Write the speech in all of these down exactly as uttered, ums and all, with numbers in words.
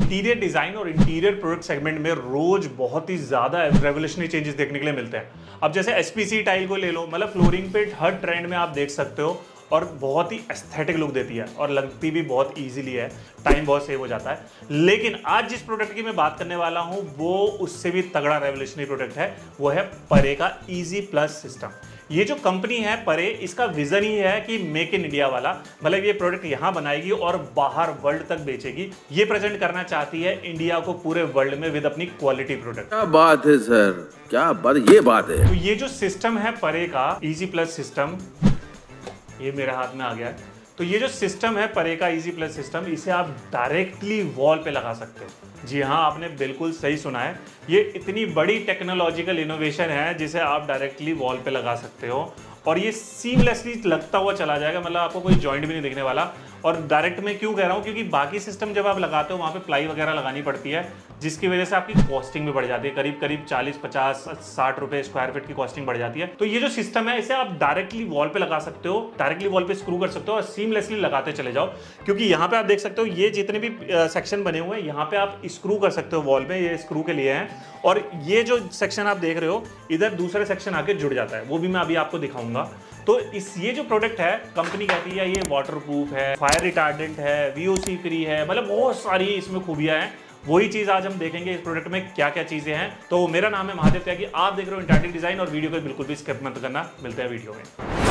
Interior design और interior product segment में रोज बहुत ही ज्यादा रेवोल्यूशनरी चेंजेस देखने के लिए मिलते हैं। अब जैसे एसपीसी टाइल को ले लो, मतलब फ्लोरिंग पे हर ट्रेंड में आप देख सकते हो और बहुत ही एस्थेटिक लुक देती है और लगती भी बहुत इजीली है, टाइम बहुत सेव हो जाता है। लेकिन आज जिस प्रोडक्ट की मैं बात करने वाला हूं वो उससे भी तगड़ा रेवोल्यूशनरी प्रोडक्ट है, वो है परे का इजी प्लस सिस्टम। ये जो कंपनी है परे, इसका विजन ही है कि मेक इन इंडिया वाला, मतलब ये प्रोडक्ट यहां बनाएगी और बाहर वर्ल्ड तक बेचेगी। ये प्रेजेंट करना चाहती है इंडिया को पूरे वर्ल्ड में विद अपनी क्वालिटी प्रोडक्ट। क्या बात है सर, क्या बात, ये बात है। तो ये जो सिस्टम है परे का इजी प्लस सिस्टम, ये मेरे हाथ में आ गया है। तो ये जो सिस्टम है परे का इजी प्लस सिस्टम, इसे आप डायरेक्टली वॉल पे लगा सकते हो। जी हाँ, आपने बिल्कुल सही सुना है, ये इतनी बड़ी टेक्नोलॉजिकल इनोवेशन है जिसे आप डायरेक्टली वॉल पे लगा सकते हो और ये सीमलेसली लगता हुआ चला जाएगा, मतलब आपको कोई जॉइंट भी नहीं दिखने वाला। और डायरेक्ट में क्यों कह रहा हूँ, क्योंकि बाकी सिस्टम जब आप लगाते हो वहाँ पे प्लाई वगैरह लगानी पड़ती है, जिसकी वजह से आपकी कॉस्टिंग भी बढ़ जाती है, करीब करीब चालीस पचास साठ रुपए स्क्वायर फीट की कॉस्टिंग बढ़ जाती है। तो ये जो सिस्टम है इसे आप डायरेक्टली वॉल पे लगा सकते हो, डायरेक्टली वॉल पे स्क्रू कर सकते हो और सीमलेसली लगाते चले जाओ। क्योंकि यहाँ पे आप देख सकते हो ये जितने भी सेक्शन बने हुए हैं यहाँ पे आप स्क्रू कर सकते हो वॉल पे, ये स्क्रू के लिए हैं। और ये जो सेक्शन आप देख रहे हो इधर दूसरे सेक्शन आके जुड़ जाता है, वो भी मैं अभी आपको दिखाऊंगा। तो इस ये जो प्रोडक्ट है कंपनी कहती है ये वाटरप्रूफ है, फायर रिटार्डेंट है, वीओसी फ्री है, मतलब बहुत सारी इसमें खूबियां हैं। वही चीज आज हम देखेंगे इस प्रोडक्ट में क्या क्या चीजें हैं। तो मेरा नाम है महादेव त्यागी, आप देख रहे हो इंटरएक्टिव डिजाइन और वीडियो को बिल्कुल भी स्किप मत करना। मिलते हैं वीडियो में।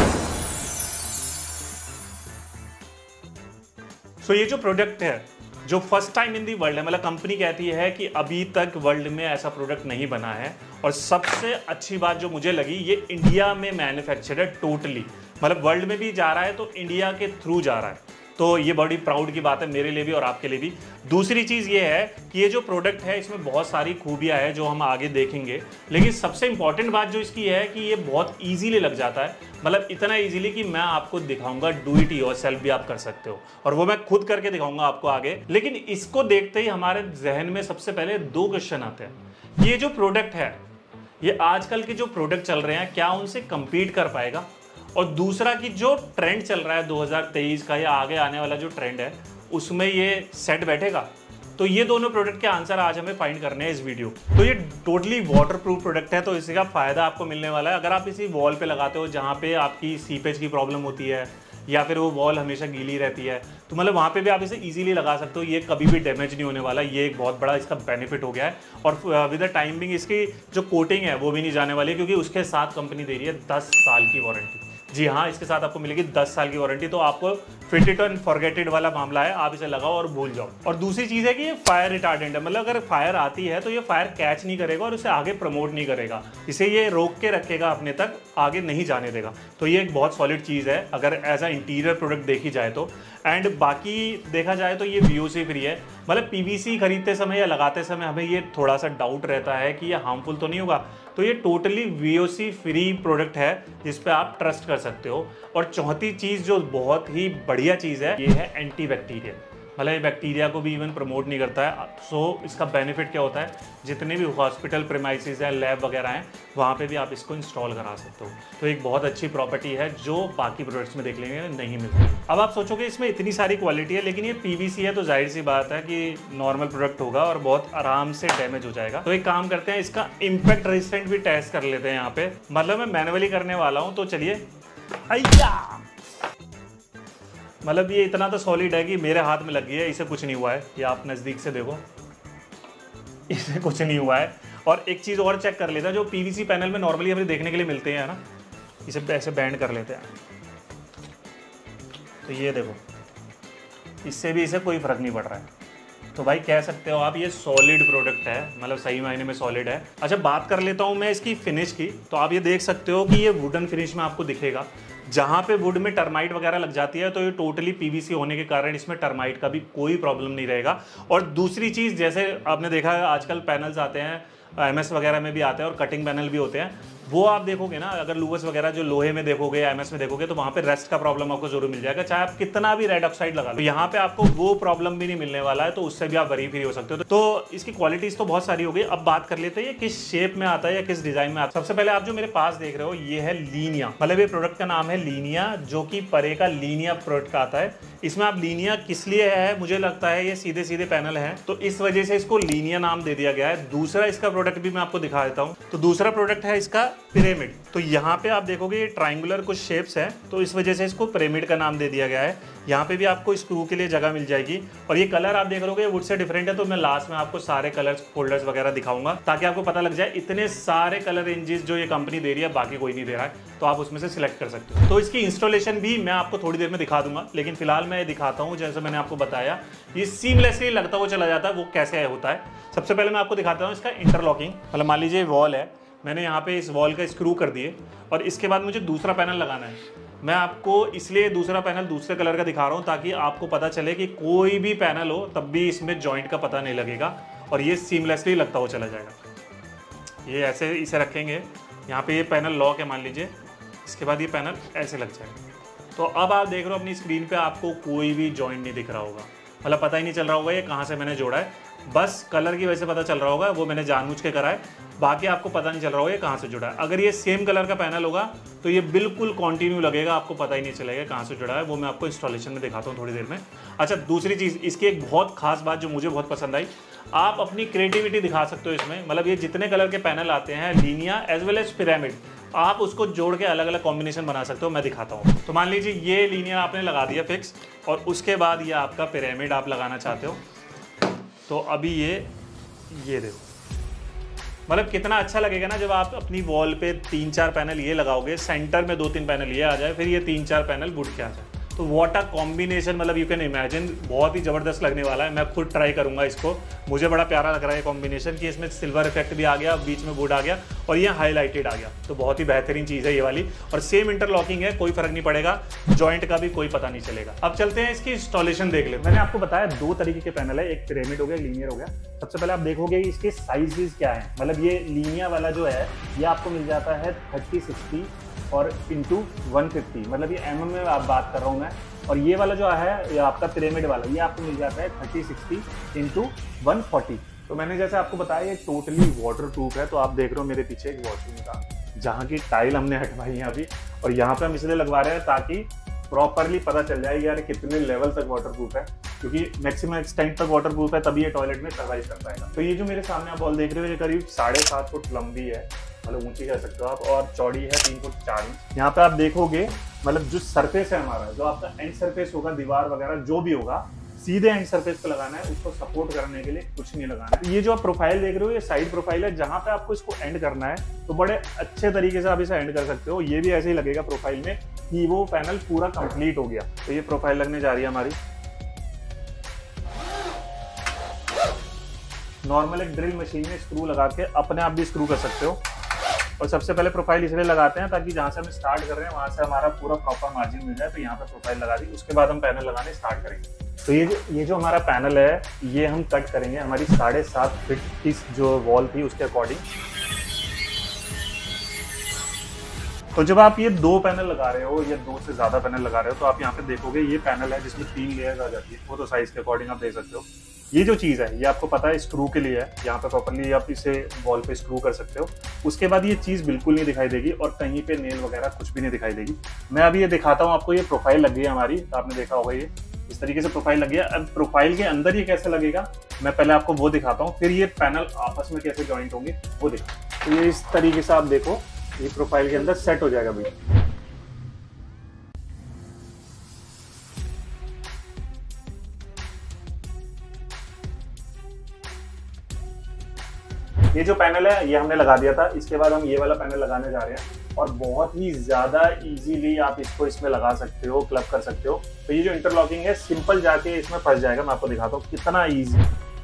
सो ये जो प्रोडक्ट है जो first time in the world है, मतलब कंपनी कहती है कि अभी तक वर्ल्ड में ऐसा प्रोडक्ट नहीं बना है। और सबसे अच्छी बात जो मुझे लगी, ये इंडिया में मैन्युफैक्चर्ड है टोटली, मतलब वर्ल्ड में भी जा रहा है तो इंडिया के थ्रू जा रहा है। तो ये बड़ी प्राउड की बात है मेरे लिए भी और आपके लिए भी। दूसरी चीज़ ये है कि ये जो प्रोडक्ट है इसमें बहुत सारी खूबियाँ हैं जो हम आगे देखेंगे, लेकिन सबसे इंपॉर्टेंट बात जो इसकी है कि ये बहुत इजीली लग जाता है, मतलब इतना इजीली कि मैं आपको दिखाऊंगा, डू इट योरसेल्फ भी आप कर सकते हो और वो मैं खुद करके दिखाऊंगा आपको आगे। लेकिन इसको देखते ही हमारे जहन में सबसे पहले दो क्वेश्चन आते हैं। ये जो प्रोडक्ट है ये आजकल के जो प्रोडक्ट चल रहे हैं क्या उनसे कंपीट कर पाएगा, और दूसरा कि जो ट्रेंड चल रहा है दो हज़ार तेईस का या आगे आने वाला जो ट्रेंड है उसमें ये सेट बैठेगा। तो ये दोनों प्रोडक्ट के आंसर आज हमें फाइंड करने हैं इस वीडियो। तो ये टोटली वाटरप्रूफ प्रोडक्ट है, तो इसका फायदा आपको मिलने वाला है अगर आप इसी वॉल पे लगाते हो जहाँ पे आपकी सीपेज की प्रॉब्लम होती है या फिर वो वॉल हमेशा गीली रहती है, तो मतलब वहाँ पे भी आप इसे इजीली लगा सकते हो, ये कभी भी डैमेज नहीं होने वाला। ये एक बहुत बड़ा इसका बेनिफिट हो गया है। और विद द टाइमिंग इसकी जो कोटिंग है वो भी नहीं जाने वाली है, क्योंकि उसके साथ कंपनी दे रही है दस साल की वारंटी। जी हाँ, इसके साथ आपको मिलेगी दस साल की वारंटी। तो आपको fit it and forget it वाला मामला है, आप इसे लगाओ और भूल जाओ। और दूसरी चीज़ है कि ये फायर रिटार्डेंट है, मतलब अगर फायर आती है तो ये फायर कैच नहीं करेगा और उसे आगे प्रमोट नहीं करेगा, इसे ये रोक के रखेगा अपने तक, आगे नहीं जाने देगा। तो ये एक बहुत सॉलिड चीज़ है अगर एज अ इंटीरियर प्रोडक्ट देखी जाए तो। एंड बाकी देखा जाए तो ये वीओसी फ्री है, मतलब पीवीसी खरीदते समय या लगाते समय हमें ये थोड़ा सा डाउट रहता है कि ये हार्मफुल तो नहीं होगा। तो ये टोटली वीओसी फ्री प्रोडक्ट है जिस पे आप ट्रस्ट कर सकते हो। और चौथी चीज़ जो बहुत ही बढ़िया चीज़ है, ये है एंटी बैक्टीरियल, मतलब ये बैक्टीरिया को भी इवन प्रमोट नहीं करता है। सो इसका बेनिफिट क्या होता है, जितने भी हॉस्पिटल प्रेमाइसिस हैं, लैब वगैरह हैं, वहाँ पे भी आप इसको इंस्टॉल करा सकते हो। तो एक बहुत अच्छी प्रॉपर्टी है जो बाकी प्रोडक्ट्स में देख लेंगे नहीं मिलती। अब आप सोचोगे इसमें इतनी सारी क्वालिटी है, लेकिन ये पीवीसी है तो जाहिर सी बात है कि नॉर्मल प्रोडक्ट होगा और बहुत आराम से डैमेज हो जाएगा। तो एक काम करते हैं, इसका इम्पैक्ट रेजिस्टेंट भी टेस्ट कर लेते हैं यहाँ पे, मतलब मैं मैनुअली करने वाला हूँ। तो चलिए, मतलब ये इतना तो सॉलिड है कि मेरे हाथ में लग गई है, इसे कुछ नहीं हुआ है। ये आप नज़दीक से देखो, इसे कुछ नहीं हुआ है। और एक चीज़ और चेक कर लेते हैं, जो पीवीसी पैनल में नॉर्मली हमें देखने के लिए मिलते हैं ना, इसे ऐसे बैंड कर लेते हैं। तो ये देखो, इससे भी इसे कोई फ़र्क नहीं पड़ रहा है। तो भाई कह सकते हो आप ये सॉलिड प्रोडक्ट है, मतलब सही मायने में सॉलिड है। अच्छा, बात कर लेता हूँ मैं इसकी फिनिश की। तो आप ये देख सकते हो कि ये वुडन फिनिश में आपको दिखेगा। जहाँ पे वुड में टर्माइट वगैरह लग जाती है तो ये टोटली पीवीसी होने के कारण इसमें टर्माइट का भी कोई प्रॉब्लम नहीं रहेगा। और दूसरी चीज़, जैसे आपने देखा है आजकल पैनल्स आते हैं एमएस वगैरह में भी आते हैं और कटिंग पैनल भी होते हैं। वो आप देखोगे ना, अगर लूवर्स वगैरह जो लोहे में देखोगे, एमएस में देखोगे, तो वहाँ पे रेस्ट का प्रॉब्लम आपको जरूर मिल जाएगा, चाहे आप कितना भी रेड ऑक्साइड लगा लो। यहाँ पे आपको वो प्रॉब्लम भी नहीं मिलने वाला है, तो उससे भी आप वरी फ्री हो सकते हो। तो इसकी क्वालिटीज तो बहुत सारी हो गई। अब बात कर लेते हैं ये किस शेप में आता है या किस डिजाइन में आता है। सबसे पहले आप जो मेरे पास देख रहे हो ये है लीनिया, मतलब ये प्रोडक्ट का नाम है लीनिया, जो कि परे का लीनिया प्रोडक्ट का आता है। इसमें आप लीनिया किस लिए है, मुझे लगता है ये सीधे सीधे पैनल है, तो इस वजह से इसको लीनिया नाम दे दिया गया है। दूसरा इसका प्रोडक्ट भी मैं आपको दिखा देता हूँ। तो दूसरा प्रोडक्ट है इसका पिरामिड। तो यहाँ पे आप देखोगे ये ट्राइंगुलर कुछ शेप्स है, तो इस वजह से इसको पिरामिड का नाम दे दिया गया है। यहाँ पे भी आपको स्क्रू के लिए जगह मिल जाएगी, और ये कलर आप देख रहे हो वुड से डिफरेंट है, तो मैं लास्ट में आपको सारे कलर्स फोल्डर्स वगैरह दिखाऊंगा ताकि आपको पता लग जाए। इतने सारे कलर रेंजेस जो ये कंपनी दे रही है, बाकी कोई नहीं दे रहा है, तो आप उसमें से सिलेक्ट कर सकते हो। तो इसकी इंस्टॉलेशन भी मैं आपको थोड़ी देर में दिखा दूंगा, लेकिन फिलहाल मैं दिखाता हूँ। जैसे मैंने आपको बताया, ये सीमलेसली लगता हुआ चला जाता है, वो कैसे होता है। सबसे पहले मैं आपको दिखाता हूँ इसका इंटरलॉकिंग। मतलब मान लीजिए वॉल है, मैंने यहाँ पे इस वॉल का स्क्रू कर दिए, और इसके बाद मुझे दूसरा पैनल लगाना है। मैं आपको इसलिए दूसरा पैनल दूसरे कलर का दिखा रहा हूँ ताकि आपको पता चले कि कोई भी पैनल हो तब भी इसमें जॉइंट का पता नहीं लगेगा, और ये सीमलेसली लगता हुआ चला जाएगा। ये ऐसे इसे रखेंगे, यहाँ पे ये पैनल लॉक है मान लीजिए, इसके बाद ये पैनल ऐसे लग जाएगा। तो अब आप देख रहे हो अपनी स्क्रीन पे आपको कोई भी जॉइंट नहीं दिख रहा होगा, मतलब पता ही नहीं चल रहा होगा ये कहाँ से मैंने जोड़ा है। बस कलर की वजह से पता चल रहा होगा, वो मैंने जानबूझ के करा है, बाकी आपको पता नहीं चल रहा होगा ये कहाँ से जुड़ा है। अगर ये सेम कलर का पैनल होगा तो ये बिल्कुल कंटिन्यू लगेगा, आपको पता ही नहीं चलेगा कहाँ से जुड़ा है। वो मैं आपको इंस्टॉलेशन में दिखाता हूँ थोड़ी देर में। अच्छा, दूसरी चीज़, इसकी एक बहुत खास बात जो मुझे बहुत पसंद आई, आप अपनी क्रिएटिविटी दिखा सकते हो इसमें। मतलब ये जितने कलर के पैनल आते हैं, Linea as well as pyramid, आप उसको जोड़ के अलग अलग कॉम्बिनेशन बना सकते हो। मैं दिखाता हूँ। तो मान लीजिए ये लीनिया आपने लगा दिया फिक्स, और उसके बाद ये आपका पिरामिड आप लगाना चाहते हो, तो अभी ये ये देखो, मतलब कितना अच्छा लगेगा ना जब आप अपनी वॉल पे तीन चार पैनल ये लगाओगे, सेंटर में दो तीन पैनल ये आ जाए, फिर ये तीन चार पैनल वुड के आ जाए। तो व्हाट अ कॉम्बिनेशन, मतलब यू कैन इमेजिन, बहुत ही ज़बरदस्त लगने वाला है। मैं खुद ट्राई करूंगा इसको, मुझे बड़ा प्यारा लग रहा है ये कॉम्बिनेशन कि इसमें सिल्वर इफेक्ट भी आ गया, बीच में वुड आ गया, और ये हाईलाइटेड आ गया। तो बहुत ही बेहतरीन चीज़ है ये वाली, और सेम इंटरलॉकिंग है, कोई फर्क नहीं पड़ेगा, जॉइंट का भी कोई पता नहीं चलेगा। अब चलते हैं इसकी इंस्टॉलेशन देख ले। मैंने आपको बताया दो तरीके के पैनल है, एक पिरामिड हो गया, लीनियर हो गया। सबसे पहले आप देखोगे इसके साइजेस क्या है। मतलब ये लीनिया वाला जो है ये आपको मिल जाता है थर्टी सिक्सटी और इंटू वन फिफ्टी, मतलब ये एम एम में आप बात कर रहा हूँ मैं। और ये वाला जो है ये आपका पिरामिड वाला, ये आपको मिल जाता है thirty sixty into one forty. तो मैंने जैसे आपको बताया ये टोटली वाटर प्रूफ है। तो आप देख रहे हो मेरे पीछे एक वॉशरूम का, जहाँ की टाइल हमने हटवाई है अभी, और यहाँ पे हम इसलिए लगवा रहे हैं ताकि प्रॉपरली पता चल जाए यार कितने लेवल तक वाटर प्रूफ है, क्योंकि मैक्सिमम एक्सटेंट तक वाटर प्रूफ है, तभी ये टॉयलेट में सर्वाइव कर पाएगा। तो ये जो मेरे सामने आप बॉल देख रहे हो ये करीब साढ़े सात फुट लंबी है, मतलब ऊंची कह सकते हो आप, और चौड़ी है तीन फुट चार इंच। यहाँ पे आप देखोगे मतलब जो सरफेस है हमारा, जो आपका एंड सरफेस होगा, दीवार वगैरह जो भी होगा, सीधे एंड सरफेस पे लगाना है, उसको सपोर्ट करने के लिए कुछ नहीं लगाना है। ये जो आप प्रोफाइल देख रहे हो ये साइड प्रोफाइल है, जहां पे आपको इसको एंड करना है तो बड़े अच्छे तरीके से आप इसे एंड कर सकते हो। ये भी ऐसे ही लगेगा प्रोफाइल में कि वो पैनल पूरा कंप्लीट हो गया। तो ये प्रोफाइल लगने जा रही है हमारी। नॉर्मल एक ड्रिल मशीन में स्क्रू लगा के अपने आप भी स्क्रू कर सकते हो। और सबसे पहले प्रोफाइल इसलिए लगाते हैं ताकि जहां से हम स्टार्ट कर रहे हैं वहां से हमारा पूरा प्रॉपर मार्जिन मिल जाए। तो यहाँ पे प्रोफाइल लगा दी, उसके बाद हम पैनल लगाने स्टार्ट करेंगे। तो ये जो ये जो हमारा पैनल है ये हम कट करेंगे हमारी साढ़े सात फीट की जो वॉल थी उसके अकॉर्डिंग। तो जब आप ये दो पैनल लगा रहे हो या दो से ज्यादा पैनल लगा रहे हो तो आप यहाँ पे देखोगे ये पैनल है जिसमें तीन लेयर्स आ जाती है। वो तो साइज के अकॉर्डिंग आप देख सकते हो। ये जो चीज़ है ये आपको पता है स्क्रू के लिए है, यहाँ पे प्रॉपर्ली आप इसे वॉल पे स्क्रू कर सकते हो। उसके बाद ये चीज़ बिल्कुल नहीं दिखाई देगी और कहीं पे नेल वगैरह कुछ भी नहीं दिखाई देगी। मैं अभी ये दिखाता हूँ आपको। ये प्रोफाइल लग गई है हमारी, तो आपने देखा होगा ये इस तरीके से प्रोफाइल लग गया। अब प्रोफाइल के अंदर ये कैसे लगेगा मैं पहले आपको वो दिखाता हूँ, फिर ये पैनल आपस में कैसे ज्वाइंट होंगे वो दिखा। तो ये इस तरीके से आप देखो ये प्रोफाइल के अंदर सेट हो जाएगा भाई। ये जो पैनल है ये हमने लगा दिया था। इसके बाद हम ये वाला पैनल लगाने जा रहे हैं और बहुत ही ज्यादा इजीली आप इसको इसमें लगा सकते हो, क्लब कर सकते हो। तो ये जो इंटरलॉकिंग है सिंपल जाके इसमें फंस जाएगा। मैं आपको दिखाता हूँ कितना इजी।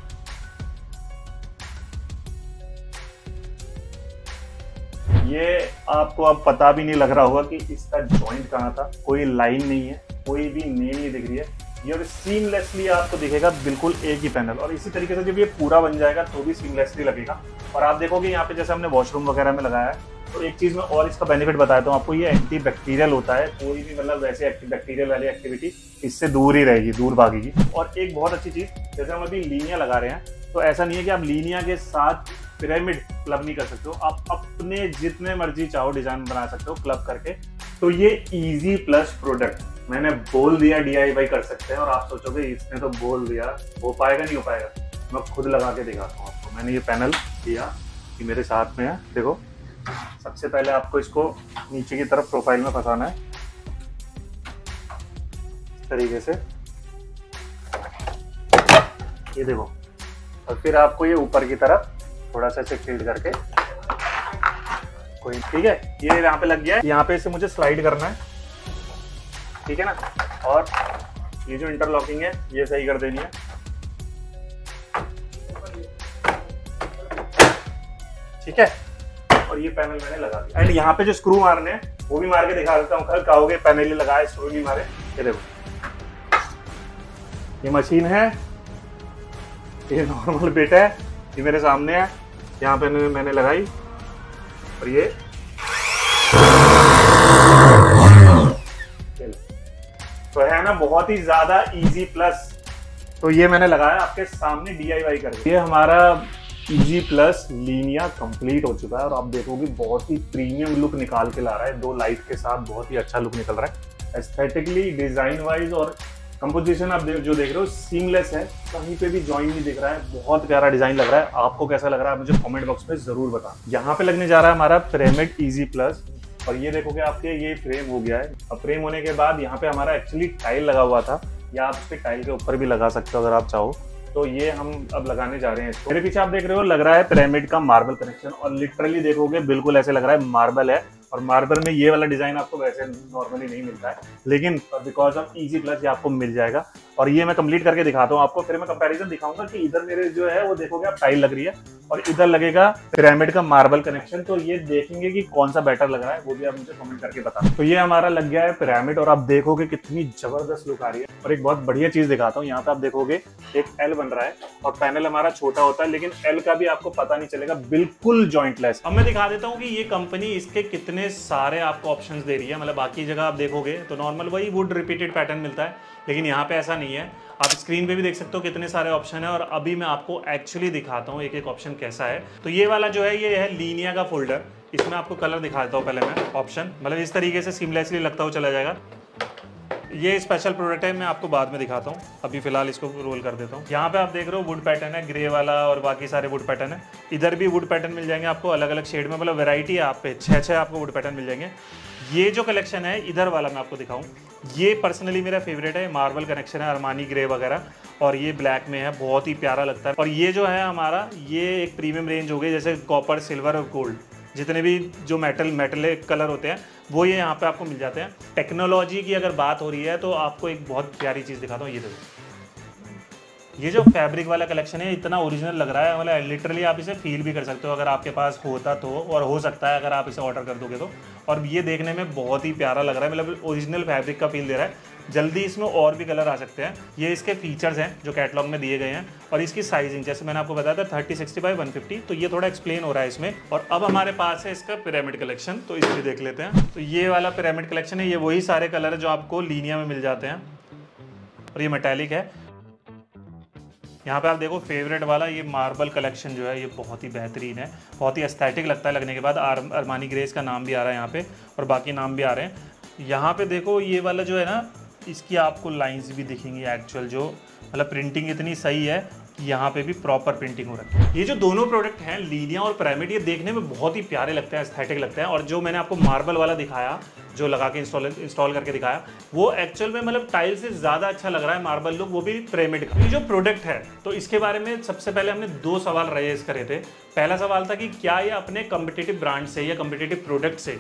ये आपको अब पता भी नहीं लग रहा होगा कि इसका जॉइंट कहाँ था। कोई लाइन नहीं है, कोई भी नेल नहीं दिख रही है। ये और सीमलेसली आपको दिखेगा बिल्कुल एक ही पैनल। और इसी तरीके से जब ये पूरा बन जाएगा तो भी सीमलेसली लगेगा। और आप देखोगे यहाँ पे जैसे हमने वॉशरूम वगैरह में लगाया है, तो एक चीज़ मैं और इसका बेनिफिट बताया हूँ आपको, ये एंटी बैक्टीरियल होता है। कोई भी मतलब वैसे बैक्टीरियल वाली एक्टिविटी इससे दूर ही रहेगी, दूर भागेगी। और एक बहुत अच्छी चीज़, जैसे हम अभी लीनिया लगा रहे हैं, तो ऐसा नहीं है कि आप लीनिया के साथ पिरामिड क्लब नहीं कर सकते हो, आप अपने जितने मर्जी चाहो डिजाइन बना सकते हो क्लब करके। तो ये इजी प्लस प्रोडक्ट मैंने बोल दिया डीआईवाई कर सकते हैं, और आप सोचोगे इसने तो बोल दिया, हो पाएगा नहीं हो पाएगा, मैं खुद लगा के दिखाता हूँ आपको। मैंने ये पैनल दिया कि मेरे साथ में है, देखो। सबसे पहले आपको इसको नीचे की तरफ प्रोफाइल में फंसाना है इस तरीके से, ये देखो। और फिर आपको ये ऊपर की तरफ थोड़ा सा इसे टिल्ट करके, कोई ठीक है, ये यहाँ पे लग गया है। यहाँ पे इसे मुझे स्लाइड करना है, ठीक है ना। और ये जो इंटरलॉकिंग है ये सही कर देनी है, ठीक है। और ये पैनल मैंने लगा दिया। एंड यहाँ पे जो स्क्रू मारने हैं वो भी मार के दिखा देता हूँ। कल कहोगे पैनल ही लगाए स्क्रू नहीं मारे, ये देखो ये मशीन है, ये नॉर्मल बिट है, ये मेरे सामने है, यहाँ पे मैंने लगाई और ये तो है ना बहुत ही ज्यादा इजी प्लस। तो ये मैंने लगाया आपके सामने डीआईवाई करके। ये हमारा इजी प्लस लीनिया कंप्लीट हो चुका है और आप देखोगे बहुत ही प्रीमियम लुक निकाल के ला रहा है। दो लाइट के साथ बहुत ही अच्छा लुक निकल रहा है एस्थेटिकली, डिजाइन वाइज। और कंपोजिशन आप जो देख रहे हो सीमलेस है, कहीं पे भी जॉइन नहीं दिख रहा है, बहुत प्यारा डिजाइन लग रहा है। आपको कैसा लग रहा है मुझे कमेंट बॉक्स में जरूर बता। यहाँ पे लगने जा रहा है हमारा पिरामिड इजी प्लस, और ये देखोगे आपके ये फ्रेम हो गया है। अब फ्रेम होने के बाद यहाँ पे हमारा एक्चुअली टाइल लगा हुआ था, या आप इसके टाइल के ऊपर भी लगा सकते हो अगर आप चाहो। तो ये हम अब लगाने जा रहे हैं इसको। मेरे पीछे आप देख रहे हो लग रहा है पिरामिड का मार्बल कनेक्शन, और लिटरली देखोगे बिल्कुल ऐसे लग रहा है मार्बल है। और मार्बल में ये वाला डिजाइन आपको वैसे नॉर्मली नहीं मिलता है, लेकिन बिकॉज ऑफ इजी प्लस ये आपको मिल जाएगा। और ये मैं कंप्लीट करके दिखाता हूँ आपको, फिर मैं कंपैरिजन दिखाऊंगा कि इधर मेरे जो है वो देखोगे आप टाइल लग रही है और इधर लगेगा पिरामिड का मार्बल कनेक्शन। तो ये देखेंगे कि कौन सा बेटर लग रहा है, वो भी आप मुझे कमेंट करके बता। तो ये हमारा लग गया है पिरामिड, और आप देखोगे कितनी जबरदस्त लुक आ रही है। और एक बहुत बढ़िया चीज दिखाता हूँ, यहाँ पे आप देखोगे एक एल बन रहा है और पैनल हमारा छोटा होता है, लेकिन एल का भी आपको पता नहीं चलेगा, बिल्कुल जॉइंटलेस। अब मैं दिखा देता हूँ कि ये कंपनी इसके कितने सारे आपको ऑप्शंस दे रही है। मतलब बाकी जगह आप देखोगे तो नॉर्मल वही वुड रिपीटेड पैटर्न मिलता है, लेकिन यहाँ पे ऐसा नहीं है। आप स्क्रीन पे भी देख सकते हो कितने सारे ऑप्शन है, और अभी मैं आपको एक्चुअली दिखाता हूँ एक एक ऑप्शन कैसा है। तो ये वाला जो है ये है लीनिया का फोल्डर, इसमें आपको कलर दिखा देता हूँ पहले मैं ऑप्शन, मतलब इस तरीके से सीमलेसली लगता हुआ चला जाएगा। ये स्पेशल प्रोडक्ट है, मैं आपको बाद में दिखाता हूँ, अभी फिलहाल इसको रोल कर देता हूँ। यहाँ पे आप देख रहे हो वुड पैटर्न है, ग्रे वाला और बाकी सारे वुड पैटर्न है। इधर भी वुड पैटर्न मिल जाएंगे आपको अलग अलग शेड में, मतलब वैरायटी है आप पे छः छः आपको वुड पैटर्न मिल जाएंगे। ये जो कलेक्शन है इधर वाला मैं आपको दिखाऊं, ये पर्सनली मेरा फेवरेट है, मार्बल कनेक्शन है, अरमानी ग्रे वगैरह, और ये ब्लैक में है, बहुत ही प्यारा लगता है। और ये जो है हमारा ये एक प्रीमियम रेंज हो गई, जैसे कॉपर, सिल्वर और गोल्ड, जितने भी जो मेटल मेटलिक कलर होते हैं वो ये यहाँ पे आपको मिल जाते हैं। टेक्नोलॉजी की अगर बात हो रही है तो आपको एक बहुत प्यारी चीज़ दिखाता हूँ, ये देखो ये जो फैब्रिक वाला कलेक्शन है इतना ओरिजिनल लग रहा है, मतलब लिटरली आप इसे फील भी कर सकते हो अगर आपके पास होता तो, और हो सकता है अगर आप इसे ऑर्डर कर दोगे तो। और ये देखने में बहुत ही प्यारा लग रहा है, मतलब ओरिजिनल फैब्रिक का फील दे रहा है। जल्दी इसमें और भी कलर आ सकते हैं। ये इसके फीचर्स हैं जो कैटलॉग में दिए गए हैं, और इसकी साइजिंग जैसे मैंने आपको बताया था thirty sixty by one fifty, तो ये थोड़ा एक्सप्लेन हो रहा है इसमें। और अब हमारे पास है इसका पिरामिड कलेक्शन, तो इसलिए देख लेते हैं। तो ये वाला पिरामिड कलेक्शन है, ये वही सारे कलर है जो आपको लीनिया में मिल जाते हैं, और ये मेटालिक है। यहाँ पे आप देखो फेवरेट वाला ये मार्बल कलेक्शन जो है ये बहुत ही बेहतरीन है, बहुत ही एस्थेटिक लगता है लगने के बाद। आर अरमानी ग्रेस का नाम भी आ रहा है यहाँ पे, और बाकी नाम भी आ रहे हैं। यहाँ पे देखो ये वाला जो है ना, इसकी आपको लाइंस भी दिखेंगी एक्चुअल, जो मतलब प्रिंटिंग इतनी सही है कि यहाँ पे भी प्रॉपर प्रिंटिंग हो रखी है। ये जो दोनों प्रोडक्ट हैं लीनिया और पिरामिड, ये देखने में बहुत ही प्यारे लगते हैं, एस्थेटिक लगते हैं। और जो मैंने आपको मार्बल वाला दिखाया, जो लगा के इंस्टॉल इंस्टॉल करके दिखाया, वो एक्चुअल में मतलब टाइल से ज़्यादा अच्छा लग रहा है मार्बल लुक, वो भी पिरामिड का। ये जो प्रोडक्ट है तो इसके बारे में सबसे पहले हमने दो सवाल रेज करे थे। पहला सवाल था कि क्या ये अपने कम्पिटिटिव ब्रांड से या कम्पिटिटिव प्रोडक्ट से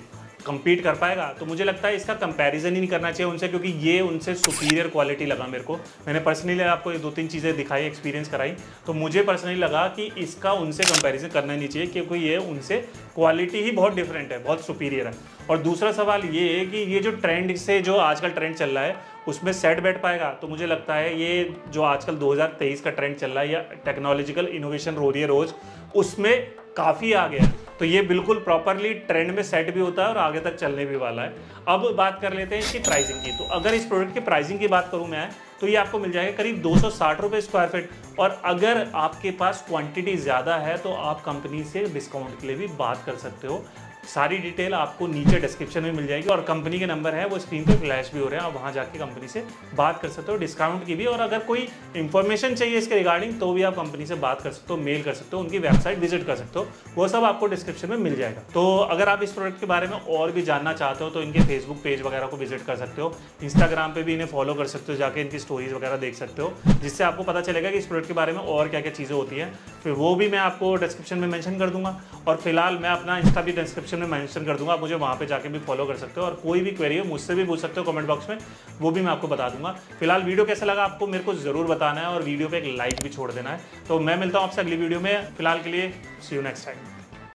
compete कर पाएगा, तो मुझे लगता है इसका कंपैरिजन ही नहीं करना चाहिए उनसे, क्योंकि ये उनसे सुपीरियर क्वालिटी लगा मेरे को। मैंने पर्सनली आपको ये दो तीन चीज़ें दिखाई, एक्सपीरियंस कराई, तो मुझे पर्सनली लगा कि इसका उनसे कंपैरिजन करना नहीं चाहिए, क्योंकि ये उनसे क्वालिटी ही बहुत डिफरेंट है, बहुत सुपीरियर है। और दूसरा सवाल ये है कि ये जो ट्रेंड से जो आजकल ट्रेंड चल रहा है उसमें सेट बैठ पाएगा, तो मुझे लगता है ये जो आजकल दो हज़ार तेईस का ट्रेंड चल रहा है या टेक्नोलॉजिकल इनोवेशन हो रही है रोज, उसमें काफ़ी आ गया, तो ये बिल्कुल प्रॉपरली ट्रेंड में सेट भी होता है और आगे तक चलने भी वाला है। अब बात कर लेते हैं इसकी प्राइसिंग की। तो अगर इस प्रोडक्ट की प्राइसिंग की बात करूं मैं, तो ये आपको मिल जाएगा करीब दो सौ साठ रुपये स्क्वायर फीट, और अगर आपके पास क्वांटिटी ज़्यादा है तो आप कंपनी से डिस्काउंट के लिए भी बात कर सकते हो। सारी डिटेल आपको नीचे डिस्क्रिप्शन में मिल जाएगी, और कंपनी के नंबर है वो स्क्रीन पे फ्लैश भी हो रहे हैं, आप वहाँ जाके कंपनी से बात कर सकते हो डिस्काउंट की भी। और अगर कोई इन्फॉर्मेशन चाहिए इसके रिगार्डिंग तो भी आप कंपनी से बात कर सकते हो, मेल कर सकते हो, उनकी वेबसाइट विजिट कर सकते हो, वो सब आपको डिस्क्रिप्शन में मिल जाएगा। तो अगर आप इस प्रोडक्ट के बारे में और भी जानना चाहते हो तो इनके फेसबुक पेज वगैरह को विजिट कर सकते हो, इंस्टाग्राम पर भी इन्हें फॉलो कर सकते हो, जाके इनकी स्टोरीज वगैरह देख सकते हो, जिससे आपको पता चलेगा कि इस प्रोडक्ट के बारे में और क्या क्या चीज़ें होती हैं। फिर वो भी मैं आपको डिस्क्रिप्शन में मेंशन कर दूंगा, और फिलहाल मैं अपना इंस्टा भी डिस्क्रिप्शन में मेंशन कर दूंगा, आप मुझे वहाँ पे जाके भी फॉलो कर सकते हो, और कोई भी क्वेरी हो मुझसे भी पूछ सकते हो कमेंट बॉक्स में, वो भी मैं आपको बता दूंगा। फिलहाल वीडियो कैसा लगा आपको मेरे को जरूर बताना है, और वीडियो पे एक लाइक भी छोड़ देना है। तो मैं मिलता हूँ आपसे अगली वीडियो में, फिलहाल के लिए सी यू नेक्स्ट टाइम।